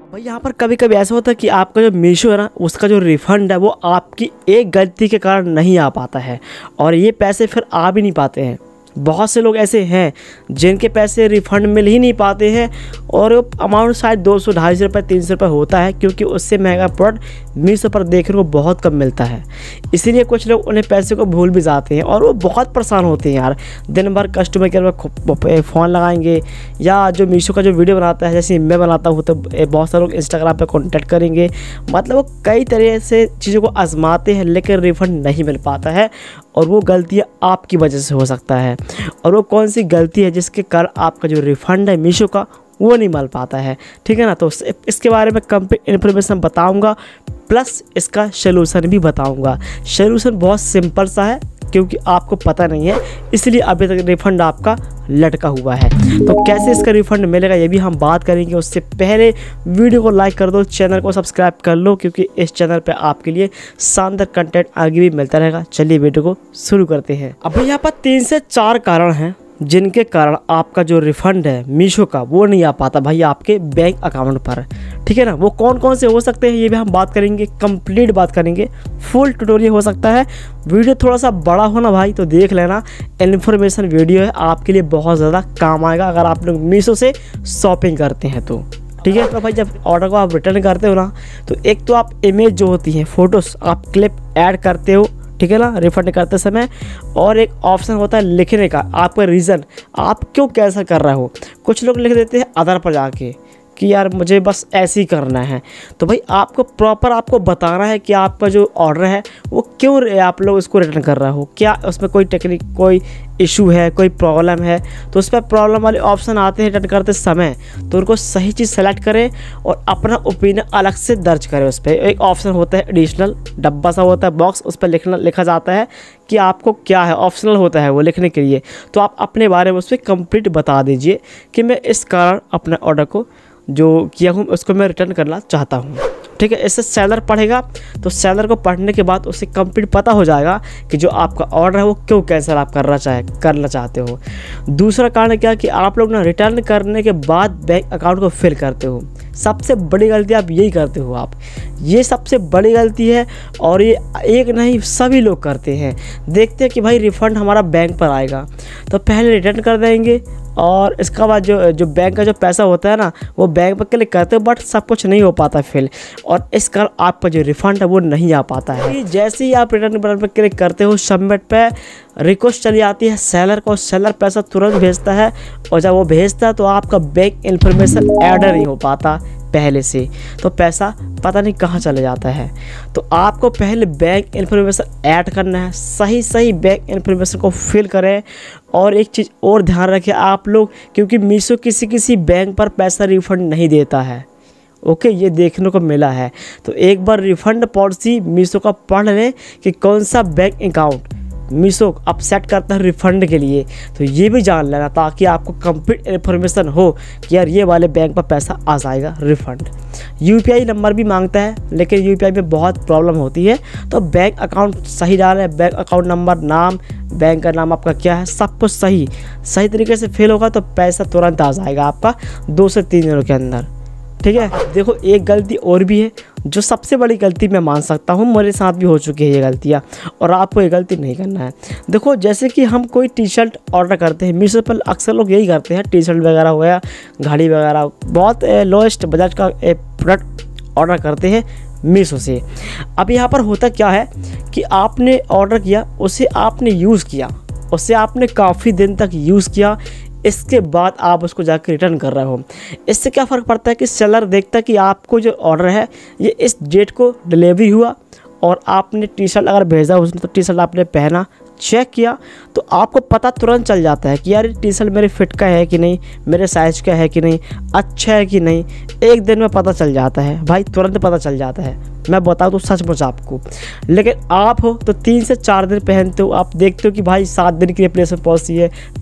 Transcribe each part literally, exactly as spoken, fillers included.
भाई यहाँ पर कभी कभी ऐसा होता है कि आपका जो मीशो है ना, उसका जो रिफ़ंड है वो आपकी एक गलती के कारण नहीं आ पाता है और ये पैसे फिर आ भी नहीं पाते हैं। बहुत से लोग ऐसे हैं जिनके पैसे रिफ़ंड मिल ही नहीं पाते हैं और अमाउंट शायद दो सौ ढाई सौ रुपये तीन सौ रुपये होता है, क्योंकि उससे महंगा प्रोडक्ट मीशो पर देखने को बहुत कम मिलता है। इसीलिए कुछ लोग उन्हें पैसे को भूल भी जाते हैं और वो बहुत परेशान होते हैं यार। दिन भर कस्टमर केयर में फ़ोन लगाएंगे या जो मीशो का जो वीडियो बनाता है, जैसे मैं बनाता हूँ, तो बहुत सारे लोग इंस्टाग्राम पर कॉन्टैक्ट करेंगे। मतलब वो कई तरह से चीज़ों को आजमाते हैं लेकिन रिफ़ंड नहीं मिल पाता है और वो गलतियाँ आपकी वजह से हो सकता है। और वो कौन सी गलती है जिसके कारण आपका जो रिफ़ंड है मीशो का वो नहीं मिल पाता है, ठीक है ना। तो इसके बारे में कंप्लीट इन्फॉर्मेशन बताऊंगा, प्लस इसका सलूशन भी बताऊंगा। सलूशन बहुत सिंपल सा है, क्योंकि आपको पता नहीं है इसलिए अभी तक रिफ़ंड आपका लटका हुआ है। तो कैसे इसका रिफ़ंड मिलेगा ये भी हम बात करेंगे। उससे पहले वीडियो को लाइक कर दो, चैनल को सब्सक्राइब कर लो, क्योंकि इस चैनल पे आपके लिए शानदार कंटेंट आगे भी मिलता रहेगा। चलिए वीडियो को शुरू करते हैं। अब यहाँ पर तीन से चार कारण हैं जिनके कारण आपका जो रिफ़ंड है मीशो का वो नहीं आ पाता भाई आपके बैंक अकाउंट पर, ठीक है ना। वो कौन कौन से हो सकते हैं ये भी हम बात करेंगे, कंप्लीट बात करेंगे, फुल ट्यूटोरियल हो सकता है। वीडियो थोड़ा सा बड़ा हो ना भाई तो देख लेना, इन्फॉर्मेशन वीडियो है, आपके लिए बहुत ज़्यादा काम आएगा अगर आप लोग मीशो से शॉपिंग करते हैं तो, ठीक है। तो भाई जब ऑर्डर को आप रिटर्न करते हो ना, तो एक तो आप इमेज जो होती है, फ़ोटोज़ आप क्लिप ऐड करते हो, ठीक है ना, रिफ़ंड करते समय। और एक ऑप्शन होता है लिखने का, आपका रीज़न, आप क्यों कैंसिल कर रहे हो। कुछ लोग लिख देते हैं अदर पर जाके कि यार मुझे बस ऐसे ही करना है। तो भाई आपको प्रॉपर आपको बताना है कि आपका जो ऑर्डर है वो क्यों आप लोग इसको रिटर्न कर रहे हो, क्या उसमें कोई टेक्निक कोई इशू है, कोई प्रॉब्लम है। तो उस पर प्रॉब्लम वाले ऑप्शन आते हैं रिटर्न करते समय, तो उनको सही चीज़ सेलेक्ट करें और अपना ओपिनियन अलग से दर्ज करें। उस पर एक ऑप्शन होता है एडिशनल, डब्बा सा होता है बॉक्स, उस पर लिखना लिखा जाता है कि आपको क्या है, ऑप्शनल होता है वो लिखने के लिए। तो आप अपने बारे में उस पर कंप्लीट बता दीजिए कि मैं इस कारण अपने ऑर्डर को जो किया हूँ उसको मैं रिटर्न करना चाहता हूँ, ठीक है। इससे सेलर पढ़ेगा, तो सेलर को पढ़ने के बाद उसे कंप्लीट पता हो जाएगा कि जो आपका ऑर्डर है वो क्यों कैंसिल आप करना चाहे करना चाहते हो। दूसरा कारण क्या कि आप लोग ना रिटर्न करने के बाद बैंक अकाउंट को फिल करते हो। सबसे बड़ी गलती आप यही करते हो, आप ये सबसे बड़ी गलती है और ये एक नहीं सभी लोग करते हैं। देखते हैं कि भाई रिफ़ंड हमारा बैंक पर आएगा तो पहले रिटर्न कर देंगे और इसका बाद जो जो बैंक का जो पैसा होता है ना वो बैंक पर क्लिक करते हो, बट सब कुछ नहीं हो पाता फिल, और इस कारण आपका जो रिफ़ंड है वो नहीं आ पाता है। जैसे ही आप रिटर्न बटन पर क्लिक करते हो, सबमिट पे रिक्वेस्ट चली आती है सेलर को, सेलर पैसा तुरंत भेजता है और जब वो भेजता है तो आपका बैंक इन्फॉर्मेशन ऐड नहीं हो पाता पहले से, तो पैसा पता नहीं कहाँ चले जाता है। तो आपको पहले बैंक इन्फॉर्मेशन ऐड करना है, सही सही बैंक इन्फॉर्मेशन को फिल करें। और एक चीज़ और ध्यान रखें आप लोग, क्योंकि मीशो किसी किसी बैंक पर पैसा रिफ़ंड नहीं देता है, ओके, ये देखने को मिला है। तो एक बार रिफ़ंड पॉलिसी मीशो का पढ़ लें कि कौन सा बैंक अकाउंट मीशो अब सेट करता है रिफ़ंड के लिए, तो ये भी जान लेना ताकि आपको कंप्लीट इन्फॉर्मेशन हो कि यार ये वाले बैंक पर पैसा आ जाएगा रिफ़ंड। यूपीआई नंबर भी मांगता है, लेकिन यूपीआई में बहुत प्रॉब्लम होती है, तो बैंक अकाउंट सही डालें, बैंक अकाउंट नंबर, नाम, बैंक का नाम आपका क्या है, सब कुछ सही सही तरीके से फिल होगा तो पैसा तुरंत आ जाएगा आपका दो से तीन दिनों के अंदर, ठीक है। देखो एक गलती और भी है जो सबसे बड़ी गलती मैं मान सकता हूँ, मेरे साथ भी हो चुकी है ये गलतियाँ, और आपको ये गलती नहीं करना है। देखो जैसे कि हम कोई टी शर्ट ऑर्डर करते हैं मीशो पर, अक्सर लोग यही करते हैं, टी शर्ट वगैरह हो या घड़ी वगैरह, बहुत लोएस्ट बजट का प्रोडक्ट ऑर्डर करते हैं मीशो से। अब यहाँ पर होता क्या है कि आपने ऑर्डर किया, उसे आपने यूज़ किया, उसे आपने काफ़ी दिन तक यूज़ किया, इसके बाद आप उसको जाकर रिटर्न कर रहे हो। इससे क्या फ़र्क पड़ता है कि सेलर देखता है कि आपको जो ऑर्डर है ये इस डेट को डिलीवरी हुआ और आपने टी शर्ट अगर भेजा उसने तो टी शर्ट आपने पहना, चेक किया, तो आपको पता तुरंत चल जाता है कि यार टी शर्ट मेरे फिट का है कि नहीं, मेरे साइज़ का है कि नहीं, अच्छा है कि नहीं। एक दिन में पता चल जाता है भाई, तुरंत पता चल जाता है, मैं बताऊँ तो सचमुच आपको। लेकिन आप हो तो तीन से चार दिन पहनते हो, आप देखते हो कि भाई सात दिन की रिप्लेसमेंट पॉलिसी है,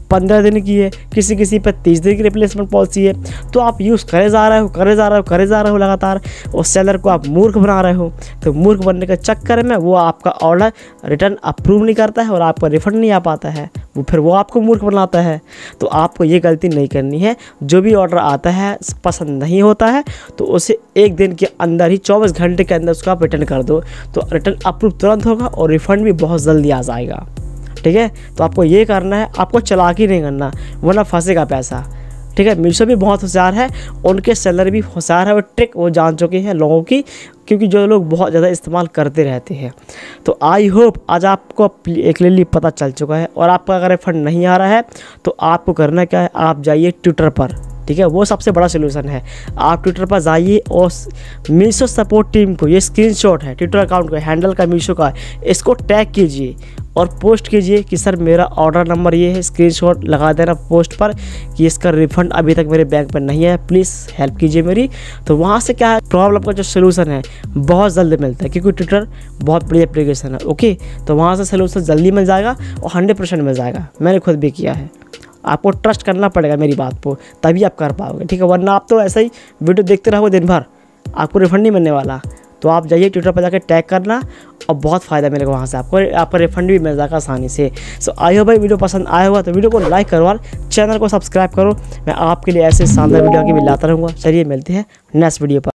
पंद्रह दिन की है, किसी किसी पर तीस दिन की रिप्लेसमेंट पॉलिसी है। तो आप यूज़ करे जा रहे हो करे जा रहे हो करे जा रहे हो लगातार, और सेलर को आप मूर्ख बना रहे हो। तो मूर्ख बनने के चक्कर में वो आपका ऑर्डर रिटर्न अप्रूव नहीं करता है और आपका रिफंड नहीं आ पाता है, वो फिर वो आपको मूर्ख बनाता है। तो आपको ये गलती नहीं करनी है। जो भी ऑर्डर आता है पसंद नहीं होता है तो उसे एक दिन के अंदर ही चौबीस घंटे के अंदर उसको आप रिटर्न कर दो, तो रिटर्न अप्रूव तुरंत होगा और रिफ़ंड भी बहुत जल्दी आ जाएगा। ठीक है, तो आपको ये करना है, आपको चालाकी नहीं करना वरना फंसेगा पैसा। ठीक है, मीशो भी बहुत होशियार है, उनके सेलर भी होशियार है, वो ट्रिक वो जान चुके हैं लोगों की, क्योंकि जो लोग बहुत ज़्यादा इस्तेमाल करते रहते हैं। तो आई होप आज आपको क्लियरली पता चल चुका है। और आपका अगर रिफंड नहीं आ रहा है तो आपको करना क्या है, आप जाइए ट्विटर पर। ठीक है, वो सबसे बड़ा सोल्यूशन है। आप ट्विटर पर जाइए और मीशो सपोर्ट टीम को, ये स्क्रीनशॉट है ट्विटर अकाउंट का, हैंडल का मीशो का, इसको टैग कीजिए और पोस्ट कीजिए कि सर मेरा ऑर्डर नंबर ये है, स्क्रीनशॉट लगा देना पोस्ट पर कि इसका रिफ़ंड अभी तक मेरे बैंक पर नहीं है, प्लीज़ हेल्प कीजिए मेरी। तो वहाँ से क्या है, प्रॉब्लम का जो सोल्यूशन है बहुत जल्दी मिलता है, क्योंकि ट्विटर बहुत बड़ी एप्लीकेशन है। ओके, तो वहाँ से सोल्यूशन जल्दी मिल जाएगा और हंड्रेड परसेंट मिल जाएगा। मैंने खुद भी किया है। आपको ट्रस्ट करना पड़ेगा मेरी बात को, तभी आप कर पाओगे। ठीक है, वरना आप तो ऐसा ही वीडियो देखते रहोगे दिन भर, आपको रिफंड नहीं मिलने वाला। तो आप जाइए ट्विटर पर जाकर टैग करना और बहुत फ़ायदा मिलेगा वहाँ से, आपको आपका रिफंड भी मिल जाएगा आसानी से। सो आई होप भाई वीडियो पसंद आया होगा तो वीडियो को लाइक करो और चैनल को सब्सक्राइब करो। मैं आपके लिए ऐसे शानदार वीडियो आगे भी लाता रहूँगा। चलिए मिलते हैं नेक्स्ट वीडियो पर।